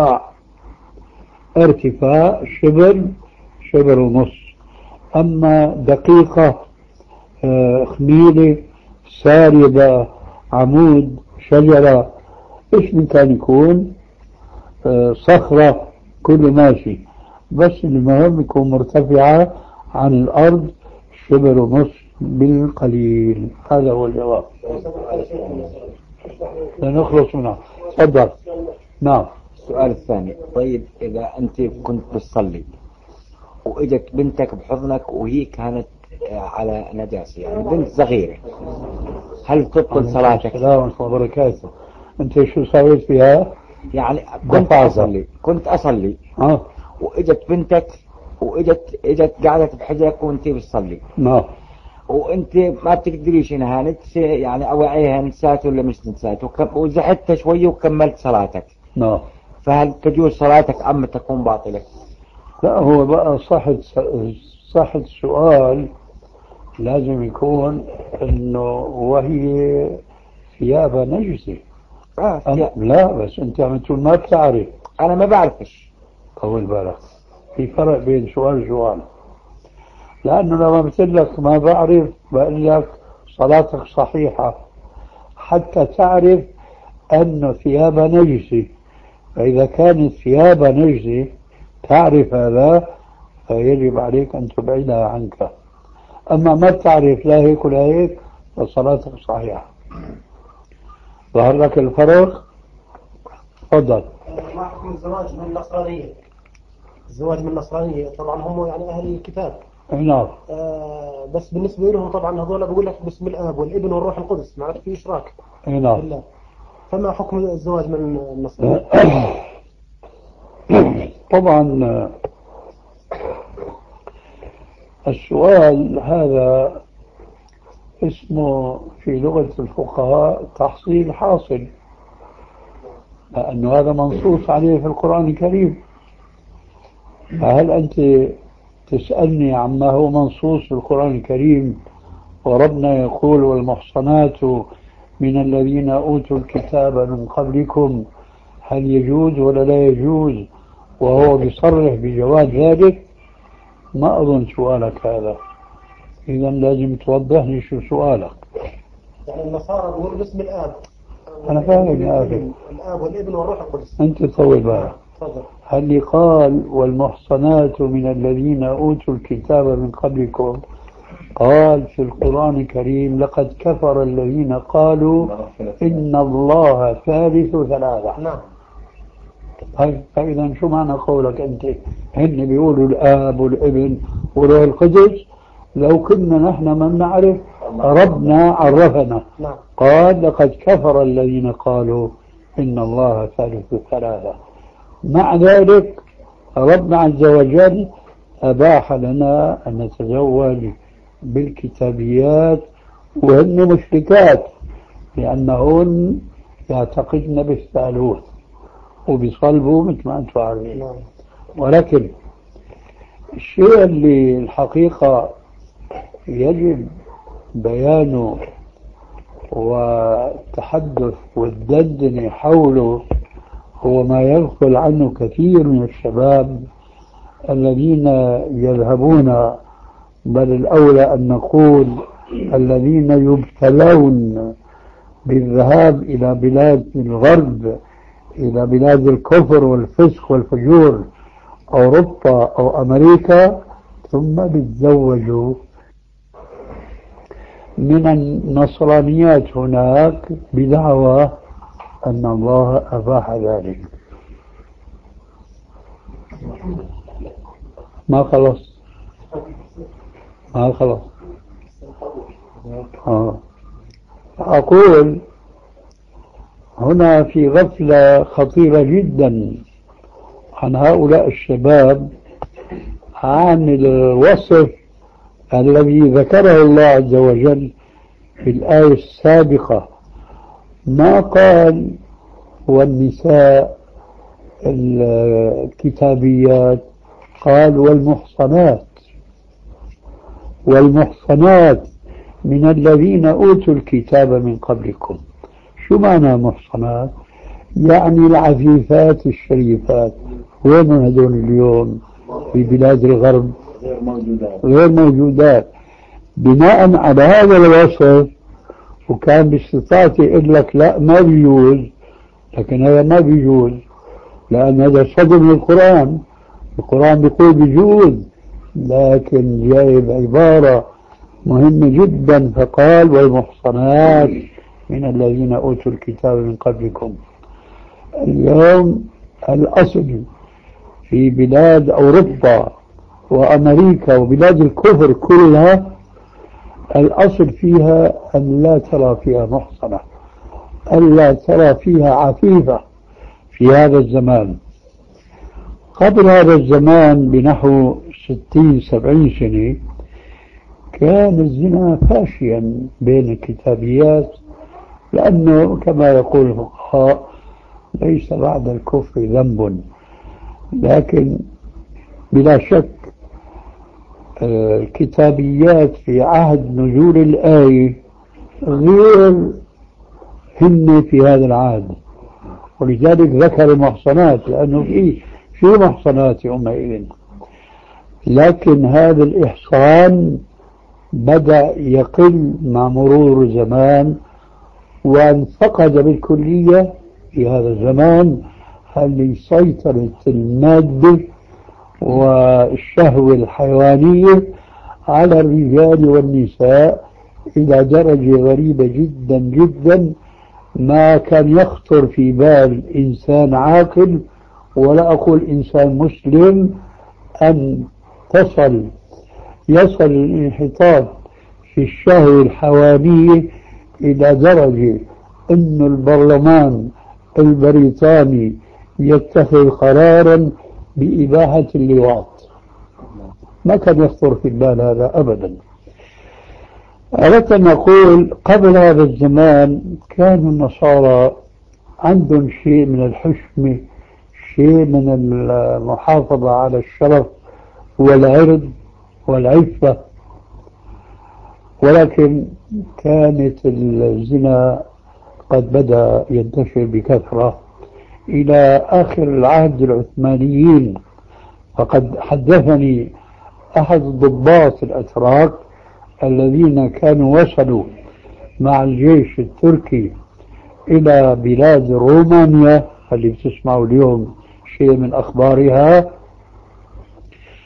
Speaker 2: ارتفاع شبر ونص. أما دقيقة، خميلة، ساربة، عمود، شجرة، إيش من كان يكون، صخرة، كله ماشي، بس المهم يكون مرتفعة عن الأرض شبر ونص بالقليل. هذا هو الجواب. لنخلص منها. تفضل. نعم.
Speaker 6: السؤال الثاني: طيب إذا أنت كنت بتصلي وإجت بنتك بحضنك وهي كانت على نجاسة، يعني بنت صغيرة، هل تبطل صلاتك؟
Speaker 2: السلام ورحمة الله وبركاته. أنت شو سويت فيها؟
Speaker 6: يعني كنت أصلي وإجت بنتك وإجت قعدت بحجرك وأنت بتصلي.
Speaker 2: نعم.
Speaker 6: وأنت ما بتقدريش إنها يعني أوعيها نسات ولا مش نسات، وزحتها شوية وكملت صلاتك.
Speaker 2: نعم.
Speaker 6: فهل تجوز صلاتك أم تكون باطلة؟
Speaker 2: لا، هو بقى صح السؤال لازم يكون إنه وهي ثياب نجسة. لا، بس أنت عم تقول ما بتعرف.
Speaker 6: أنا ما بعرفش.
Speaker 2: طول بالك، في فرق بين سؤال. لأنه لما بقول لك ما بعرف بقول لك صلاتك صحيحة حتى تعرف أن ثياب نجسة. فإذا كانت ثياب نجسة تعرف هذا فيجب عليك أن تبعدها عنك. أما ما بتعرف لا هيك ولا هيك فصلاتك صحيحة. ظهر لك الفرق؟ تفضل.
Speaker 7: ما حكم الزواج من النصرانية؟ الزواج من النصرانية طبعا هم يعني أهل الكتاب.
Speaker 2: نعم.
Speaker 7: بس بالنسبة لهم طبعا هذول بقول لك باسم الآب والابن والروح القدس، ما عاد في إشراك.
Speaker 2: نعم.
Speaker 7: فما حكم الزواج من النصرانية؟
Speaker 2: طبعا السؤال هذا اسمه في لغة الفقهاء تحصيل حاصل، لأنه هذا منصوص عليه في القرآن الكريم. فهل أنت تسألني عما هو منصوص في القرآن الكريم وربنا يقول: والمحصنات من الذين أوتوا الكتاب من قبلكم، هل يجوز ولا لا يجوز؟ وهو بيصرح بجواز ذلك. ما أظن سؤالك هذا، إذا لازم توضح لي شو سؤالك.
Speaker 7: يعني النصارى بيقولوا باسم الآب.
Speaker 2: أنا فاهم يا أخي.
Speaker 7: الآب والابن والروح القدس.
Speaker 2: أنت طول بالك. هل قال والمحصنات من الذين أوتوا الكتاب من قبلكم؟ قال في القرآن الكريم لقد كفر الذين قالوا إن الله ثالث ثلاثة.
Speaker 7: نعم.
Speaker 2: فإذا شو معنى قولك أنت؟ هن بيقولوا الآب والابن والروح القدس، لو كنا نحن من نعرف ربنا عرفنا.
Speaker 7: نعم.
Speaker 2: قال لقد كفر الذين قالوا إن الله ثالث ثلاثة. مع ذلك ربنا عز وجل أباح لنا أن نتزوج بالكتابيات وهن مشركات، لأنهن يعتقدن بالثالوث وبيصلبوا مثل ما أنتم عارفين. ولكن الشيء اللي الحقيقة يجب بيانه والتحدث والدندنة حوله هو ما يغفل عنه كثير من الشباب الذين يذهبون، بل الأولى أن نقول الذين يبتلون بالذهاب إلى بلاد الغرب، إلى بلاد الكفر والفسق والفجور، أوروبا أو أمريكا، ثم بيتزوجوا من النصرانيات هناك بدعوى أن الله أباح ذلك. ما خلص أقول هنا في غفلة خطيرة جدا عن هؤلاء الشباب عن الوصف الذي ذكره الله عز وجل في الآية السابقة. ما قال والنساء الكتابيات، قال والمحصنات من الذين أوتوا الكتاب من قبلكم. شو معنى محصنات؟ يعني العفيفات الشريفات. وين هذول اليوم في بلاد الغرب؟ غير موجودات. بناء على هذا الوصف، وكان باستطاعتي يقول لك لا ما بيجوز، لكن هذا ما بيجوز لأن هذا صدر من القرآن. القرآن بيقول بيجوز، لكن جايب عبارة مهمة جدا فقال والمحصنات من الذين أوتوا الكتاب من قبلكم. اليوم الأصل في بلاد أوروبا وأمريكا وبلاد الكفر كلها الأصل فيها أن لا ترى فيها محصنة، ألا ترى فيها عفيفة. في هذا الزمان، قبل هذا الزمان بنحو 60-70 سنة كان الزنا فاشيا بين الكتابيات، لأنه كما يقول الفقهاء ليس بعد الكفر ذنب. لكن بلا شك الكتابيات في عهد نزول الآية غير هن في هذا العهد، ولذلك ذكر المحصنات لأنه في محصنات يومئذ. لكن هذا الإحصان بدأ يقل مع مرور الزمان، وانفقد بالكلية في هذا الزمان اللي سيطرت المادة والشهوة الحيوانية على الرجال والنساء إلى درجة غريبة جدا جدا ما كان يخطر في بال إنسان عاقل، ولا أقول إنسان مسلم، أن يصل الانحطاط في الشهوة الحيوانية إلى درجة أن البرلمان البريطاني يتخذ قرارا بإباحة اللواط. ما كان يخطر في البال هذا أبدا. أردت أن أقول قبل هذا الزمان كان النصارى عندهم شيء من الحشمة، شيء من المحافظة على الشرف والعرض والعفة، ولكن كانت الزنا قد بدأ ينتشر بكثرة إلى آخر العهد العثمانيين. فقد حدثني أحد الضباط الأتراك الذين كانوا وصلوا مع الجيش التركي إلى بلاد رومانيا اللي بتسمعوا اليوم شيء من أخبارها،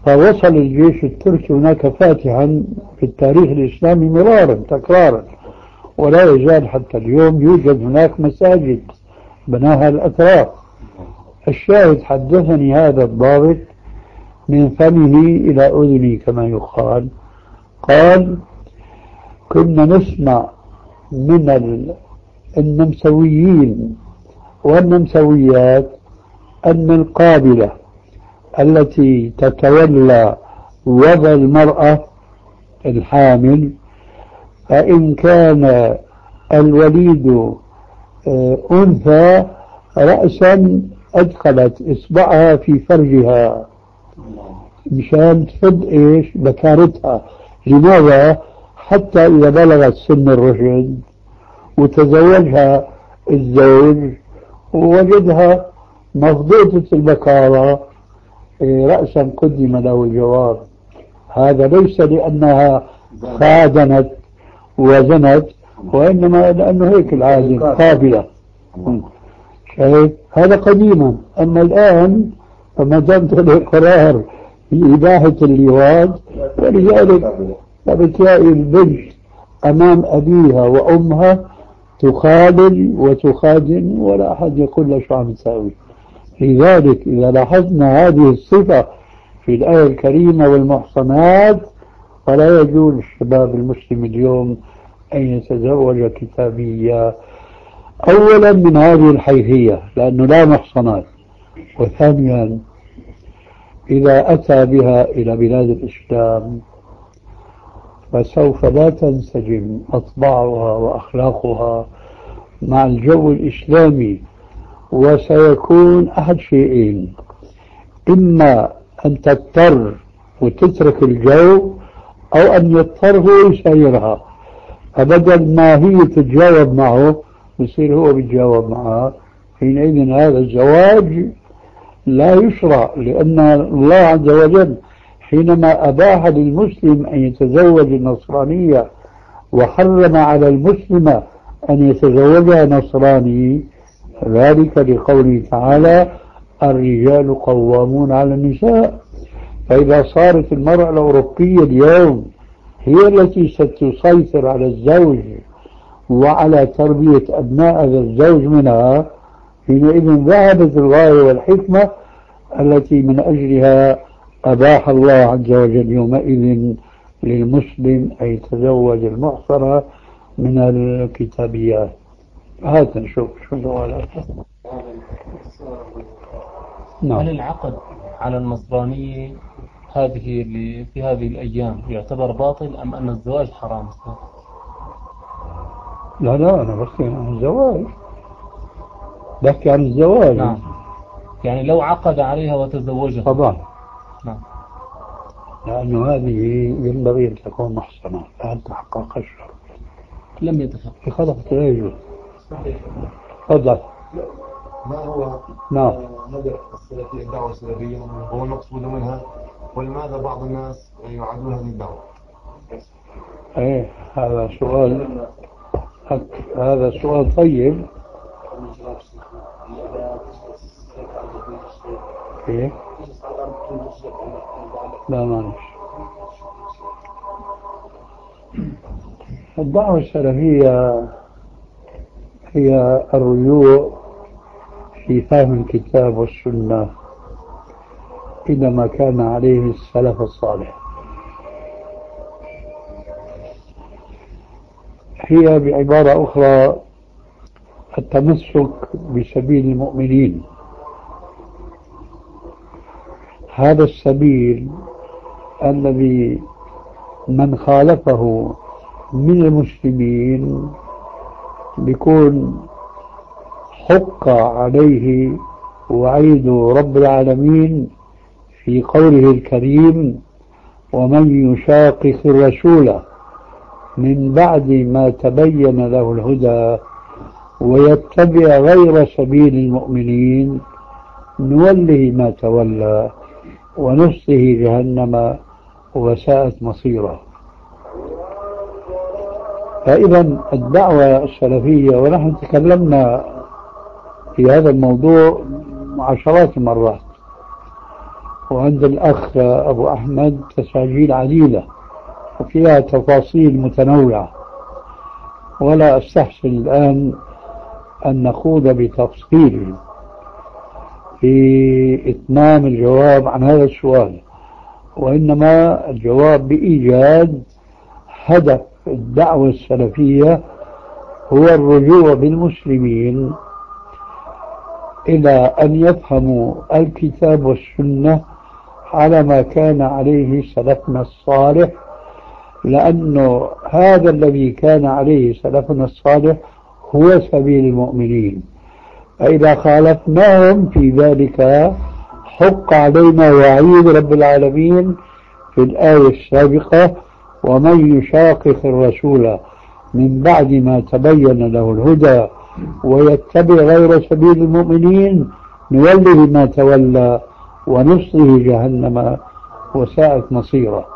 Speaker 2: فوصل الجيش التركي هناك فاتحا في التاريخ الإسلامي مرارا تكرارا، ولا يزال حتى اليوم يوجد هناك مساجد بناها الأتراك. الشاهد حدثني هذا الضابط من فمه إلى أذني كما يقال، قال كنا نسمع من النمساويين والنمساويات أن القابلة التي تتولى وضع المرأة الحامل، فإن كان الوليد أنثى رأسا أدخلت إصبعها في فرجها مشان تفد إيش بكارتها. لماذا؟ حتى إذا بلغت سن الرشد وتزوجها الزوج ووجدها مفضوطة البكارة رأسا قدم له الجواب. هذا ليس لأنها خادنت وزنت، وإنما لأنه هيك العادة قابلة. شايف هذا قديما. أما الآن فما دام قرار إباحة اللواط، ولذلك فبتلاقي البنت أمام أبيها وأمها تخادل وتخادن ولا أحد يقول له شو عم تساوي. لذلك إذا لاحظنا هذه الصفة في الآية الكريمة والمحصنات، فلا يجوز الشباب المسلم اليوم أن يتزوج كتابية، أولا من هذه الحيثية لأنه لا محصنات، وثانيا إذا أتى بها إلى بلاد الإسلام فسوف لا تنسجم أطباعها وأخلاقها مع الجو الإسلامي، وسيكون أحد شيئين: إما أن تضطر وتترك الجو، أو أن يضطر هو يسيرها. فبدل ما هي تتجاوب معه يصير هو بيتجاوب معها. حينئذ هذا الزواج لا يشرع، لأن الله عز وجل حينما أباح للمسلم أن يتزوج النصرانية وحرم على المسلمة أن يتزوجها نصراني، ذلك لقوله تعالى: الرجال قوامون على النساء. فإذا صارت المرأة الأوروبية اليوم هي التي ستسيطر على الزوج وعلى تربية أبناء هذا الزوج منها، حينئذ ذهبت الغاية والحكمة التي من أجلها أباح الله عز وجل يومئذ للمسلم أن يتزوج المحصنة من الكتابيات. هات نشوف شو سؤالك.
Speaker 4: هل العقد على النصرانية هذه اللي في هذه الأيام يعتبر باطل أم أن الزواج حرام؟
Speaker 2: لا أنا بحكي عن الزواج، بحكي عن الزواج.
Speaker 4: نعم، يعني لو عقد عليها وتزوجها
Speaker 2: طبعا.
Speaker 4: نعم،
Speaker 2: لأنه هذه ينبغي أن تكون محصنة لا تحقق الشرط.
Speaker 4: لم يتحقق.
Speaker 2: خلاص لا يجوز. تفضل.
Speaker 8: ما هو
Speaker 2: نعم
Speaker 8: هدف السلفية، الدعوة السلفية، هو المقصود منها، ولماذا بعض الناس يعادون هذه الدعوة؟
Speaker 2: ايه هذا سؤال طيب. ايه لا معلش. الدعوة السلفية هي الرجوع في فهم الكتاب والسنة إلى ما كان عليه السلف الصالح. هي بعبارة أخرى التمسك بسبيل المؤمنين. هذا السبيل الذي من خالفه من المسلمين بيكون حق عليه وعيد رب العالمين في قوله الكريم: ومن يشاقق الرسول من بعد ما تبين له الهدى ويتبع غير سبيل المؤمنين نوله ما تولى ونصله جهنم وساءت مصيره. فإذا الدعوة السلفية، ونحن تكلمنا في هذا الموضوع عشرات المرات، وعند الأخ أبو أحمد تساجيل عديدة وفيها تفاصيل متنوعة، ولا أستحسن الآن أن نخوض بتفصيل في إتمام الجواب عن هذا السؤال، وإنما الجواب بإيجاد هدف الدعوة السلفية هو الرجوع بالمسلمين إلى أن يفهموا الكتاب والسنة على ما كان عليه سلفنا الصالح، لأنه هذا الذي كان عليه سلفنا الصالح هو سبيل المؤمنين، فإذا خالفناهم في ذلك حق علينا وعيد رب العالمين في الآية السابقة: ومن يشاقق الرسول من بعد ما تبين له الهدى ويتبع غير سبيل المؤمنين نوله ما تولى ونصله جهنم وساءت مصيره.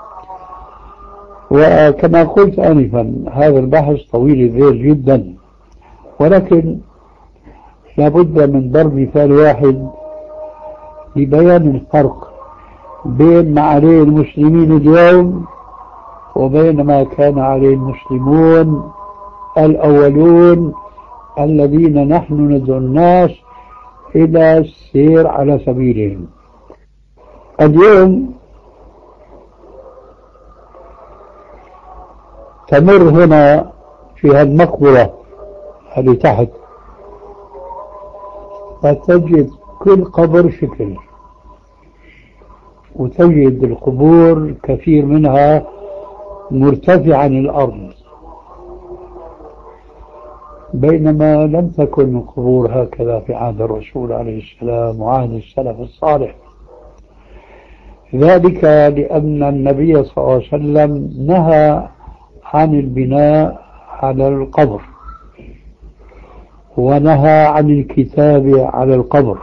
Speaker 2: وكما قلت آنفا هذا البحث طويل الذيل جدا، ولكن لابد من ضرب مثال واحد لبيان الفرق بين ما عليه المسلمين اليوم وبين ما كان عليه المسلمون الأولون الذين نحن ندعو الناس إلى السير على سبيلهم. اليوم تمر هنا في المقبرة اللي تحت فتجد كل قبر شكل، وتجد القبور كثير منها مرتفع عن الأرض، بينما لم تكن القبور هكذا في عهد الرسول عليه السلام وعهد السلف الصالح. ذلك لأن النبي صلى الله عليه وسلم نهى عن البناء على القبر، ونهى عن الكتابة على القبر،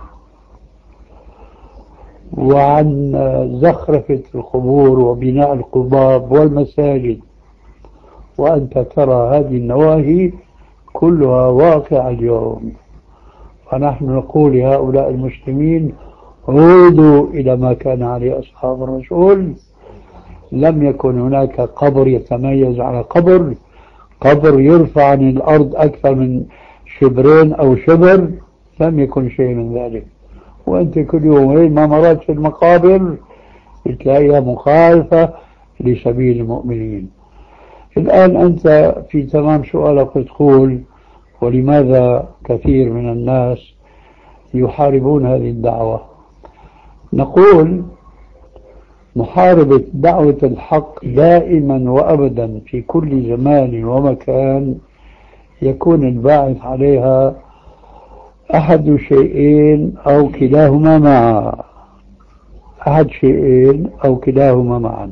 Speaker 2: وعن زخرفة القبور وبناء القباب والمساجد. وأنت ترى هذه النواهي كلها واقعة اليوم، فنحن نقول لهؤلاء المسلمين: عودوا إلى ما كان عليه أصحاب الرسول. لم يكن هناك قبر يتميز على قبر يرفع عن الأرض أكثر من شبرين أو شبر، لم يكن شيء من ذلك. وأنت كل يوم ما مرات في المقابر تلاقيها مخالفة لسبيل المؤمنين. الآن أنت في تمام سؤالك تقول: ولماذا كثير من الناس يحاربون هذه الدعوة؟ نقول: محاربة دعوة الحق دائما وأبدا في كل زمان ومكان يكون الباعث عليها أحد شيئين أو كلاهما معا، أحد شيئين أو كلاهما معا: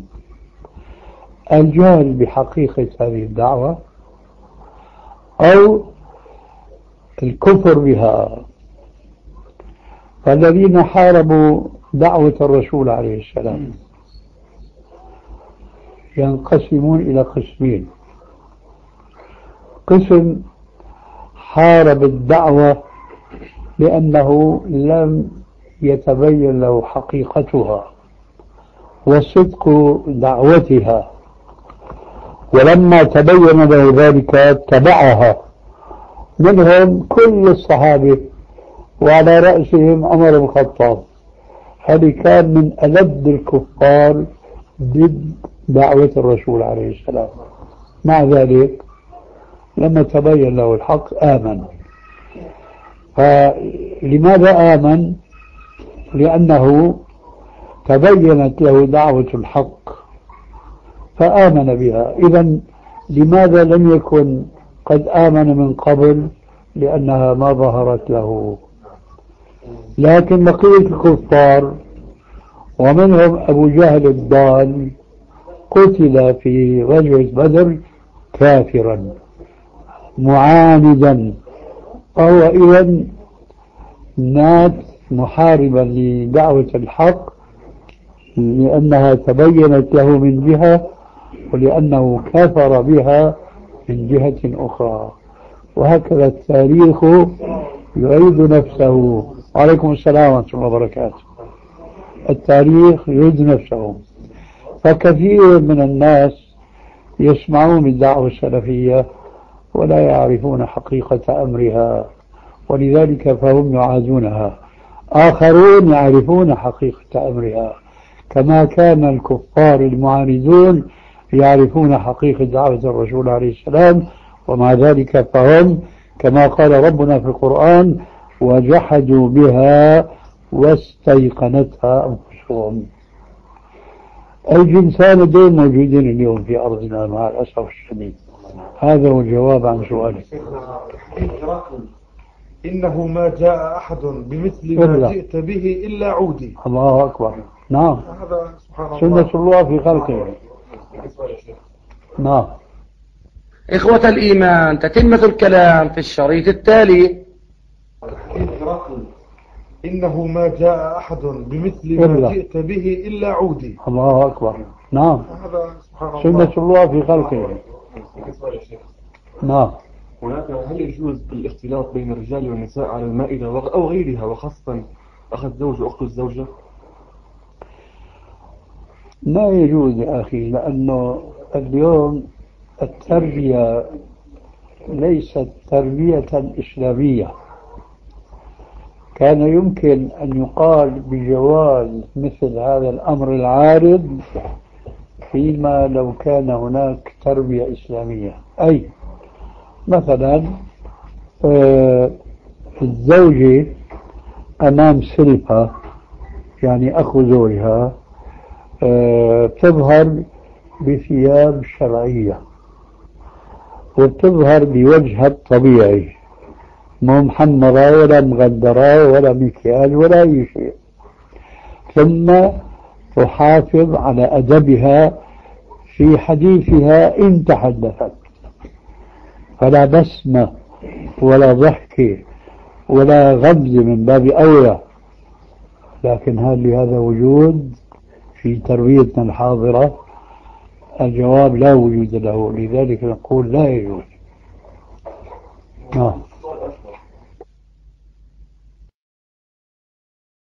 Speaker 2: الجهل بحقيقة هذه الدعوة أو الكفر بها. فالذين حاربوا دعوة الرسول عليه السلام ينقسمون إلى قسمين: قسم حارب الدعوة لأنه لم يتبين له حقيقتها وصدق دعوتها، ولما تبين له ذلك اتبعها، منهم كل الصحابة وعلى رأسهم عمر بن الخطاب. هذه كان من ألد الكفار ضد دعوة الرسول عليه السلام. مع ذلك لما تبين له الحق آمن. فلماذا آمن؟ لأنه تبينت له دعوة الحق فآمن بها. إذن لماذا لم يكن قد آمن من قبل؟ لأنها ما ظهرت له. لكن بقية الكفار ومنهم أبو جهل الضال قتل في غزوة بدر كافرا معاندا، فهو إذن مات محاربا لدعوة الحق لأنها تبينت له من جهة ولأنه كفر بها من جهة أخرى. وهكذا التاريخ يعيد نفسه. وعليكم السلام ورحمة الله وبركاته. التاريخ يعيد نفسه. فكثير من الناس يسمعون الدعوة السلفية ولا يعرفون حقيقة أمرها، ولذلك فهم يعادونها. آخرون يعرفون حقيقة أمرها، كما كان الكفار المعاندون يعرفون حقيقة دعوة الرسول عليه السلام، ومع ذلك فهم كما قال ربنا في القرآن وجحدوا بها واستيقنتها أنفسهم. الجنسان دين موجودين اليوم في أرضنا مع الأسف الشديد. هذا هو الجواب عن سؤالك.
Speaker 9: إنه ما جاء أحد بمثل ما جئت به إلا عودي.
Speaker 2: الله أكبر. نعم،
Speaker 9: هذا سبحان
Speaker 2: سنة الله في خلقه. نعم.
Speaker 10: إخوة الإيمان، تتمة الكلام في الشريط التالي.
Speaker 9: إنه ما جاء أحد بمثل ما جئت به إلا عودي.
Speaker 2: الله أكبر. نعم،
Speaker 9: هذا سبحان
Speaker 2: سنة الله في خلقه. نعم.
Speaker 11: هل يجوز الاختلاط بين الرجال والنساء على المائدة أو غيرها، وخاصة أخ الزوج وأخت الزوجة؟
Speaker 2: ما يجوز يا أخي، لأنه اليوم التربية ليست تربية إسلامية. كان يمكن أن يقال بجواز مثل هذا الأمر العارض فيما لو كان هناك تربية إسلامية. أي مثلا الزوجة أمام سلفها، يعني أخو زوجها، تظهر بثياب شرعية وتظهر بوجهها الطبيعي، مو محمرة ولا مغدرة ولا مكياج ولا أي شيء، ثم تحافظ على أدبها في حديثها إن تحدثت، فلا بسمة ولا ضحكة ولا غمز من باب أولى. لكن هل لهذا وجود في تربيتنا الحاضرة؟ الجواب لا وجود له، لذلك نقول لا يجوز.